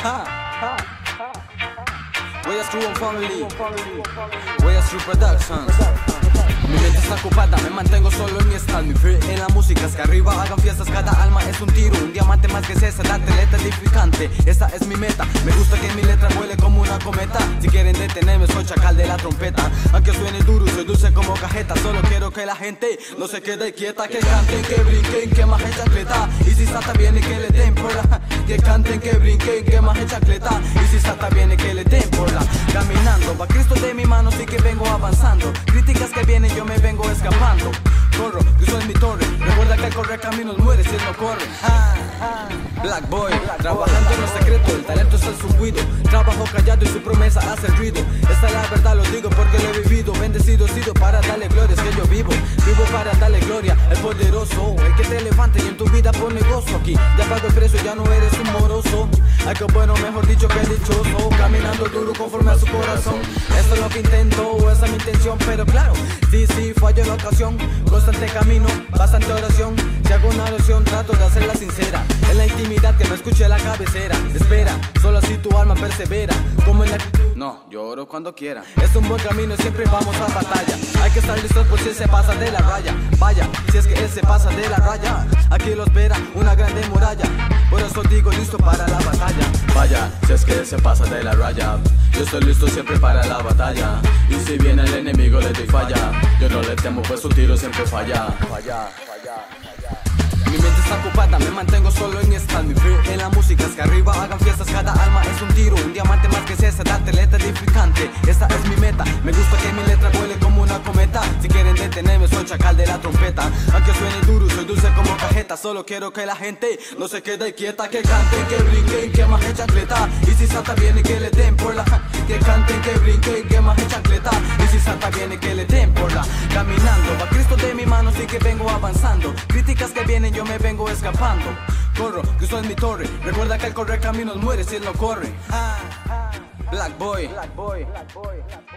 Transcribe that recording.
Huellas Crew Family, Huellas Crew Productions. Mi mente está ocupada, me mantengo solo en mi stand. Mi fe en la música es que arriba hagan fiestas. Cada alma es un tiro, un diamante más que César. La atleta edificante, esta es mi meta. Me gusta que mi letra vuele como una cometa. Si quieren detenerme, soy chacal de la trompeta. Aunque suene duro, soy dulce como cajeta. Solo quiero que la gente no se quede quieta. Que canten, que brinquen, que majen chancleta. Y si salta viene que le den por la. Que canten, que brinquen, que majen chancleta. Y si salta viene que le den por la. Caminando, va Cristo de mi mano, sí que vengo avanzando. Críticas que vienen, yo me vengo escapando. Corro, que soy mi torre. Recuerda que al correr caminos muere si él no corre. Black Boy, trabajando en lo secreto. El talento está en su cuido. Trabajo callado y su promesa hace ruido. Esta es la verdad, lo digo porque lo he vivido. Bendecido he sido para darle gloria, es que yo vivo. Vivo para darle gloria, el poderoso. El que te levante y en tu vida pone gozo. Aquí ya pago el precio, ya no eres un moroso. Algo bueno, mejor dicho que dichoso. Caminando duro conforme a su corazón. Esto es lo que intento, esa es mi intención. Pero claro, sí, fallo en la ocasión. Constante camino, bastante oración. Si hago una oración, trato de hacerla sincera. En la intimidad que me escuche la cabecera. Espera, solo así tu alma persevera. Como en la... No, yo oro cuando quiera. Es un buen camino, siempre vamos a batalla. Hay que estar listos por si él se pasa de la raya. Vaya, si es que él se pasa de la raya. Aquí lo espera una grande muralla. Por eso digo listo para la batalla. Vaya, si es que él se pasa de la raya. Yo estoy listo siempre para la batalla. Y si viene el enemigo le doy falla. Yo no le temo pues su tiro siempre falla. Mi mente está ocupada, me mantengo solo en mi stand. Mi fe en la música es que arriba hagan fiestas. Cada alma es un tiro, un diamante más que César. La atleta edificante, esta es mi meta. Me gusta que mi letra vuele como una cometa. Si quieren detenerme, soy chacal de la trompeta. Aunque suene duro, soy dulce como cajeta. Solo quiero que la gente no se quede quieta. Que canten, que brinquen, que majen chancleta. Y si salta viene que le den por la. Que canten, que brinquen, que majen chancleta. Y si salta viene que le den por la. Caminando, va Cristo de mi mano, sí que vengo avanzando. Críticas que vienen, yo me vengo escapando. Corro, que soy mi torre. Recuerda que al correr caminos muere si él no corre. Black Boy.